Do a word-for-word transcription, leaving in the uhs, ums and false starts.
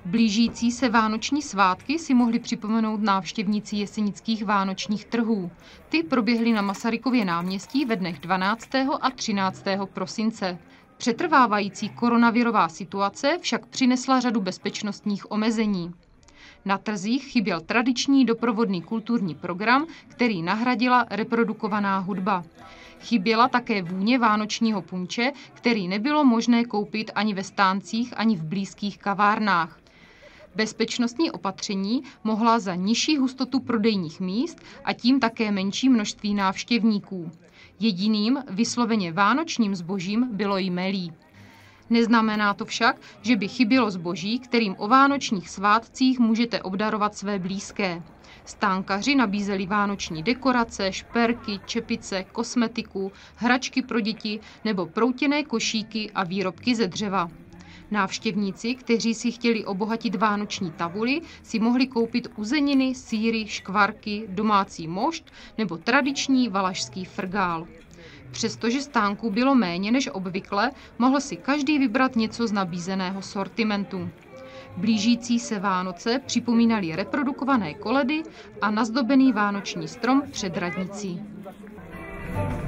Blížící se vánoční svátky si mohli připomenout návštěvníci jesenických vánočních trhů. Ty proběhly na Masarykově náměstí ve dnech dvanáctého a třináctého prosince. Přetrvávající koronavirová situace však přinesla řadu bezpečnostních omezení. Na trzích chyběl tradiční doprovodný kulturní program, který nahradila reprodukovaná hudba. Chyběla také vůně vánočního punče, který nebylo možné koupit ani ve stáncích, ani v blízkých kavárnách. Bezpečnostní opatření mohla za nižší hustotu prodejních míst a tím také menší množství návštěvníků. Jediným vysloveně vánočním zbožím bylo jmelí. Neznamená to však, že by chybělo zboží, kterým o vánočních svátcích můžete obdarovat své blízké. Stánkaři nabízeli vánoční dekorace, šperky, čepice, kosmetiku, hračky pro děti nebo proutěné košíky a výrobky ze dřeva. Návštěvníci, kteří si chtěli obohatit vánoční tabuli, si mohli koupit uzeniny, sýry, škvarky, domácí mošt nebo tradiční valašský frgál. Přestože stánků bylo méně než obvykle, mohl si každý vybrat něco z nabízeného sortimentu. Blížící se Vánoce připomínaly reprodukované koledy a nazdobený vánoční strom před radnicí.